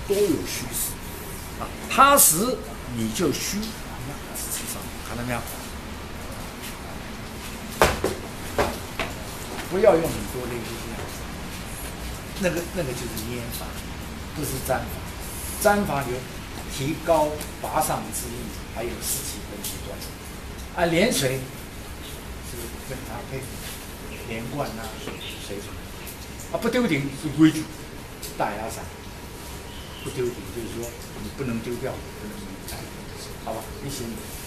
都有虚实啊，它实你就虚，是智商，看到没有？不要用很多的力量，那个就是拈法，不是占法。占法有提高拔上之意，还有士气跟手段。啊，连水是跟它配连贯啊，水准。啊，不丢顶是规矩，大压伞。不丢顶就是说你不能丢掉，不能改，好吧？你行。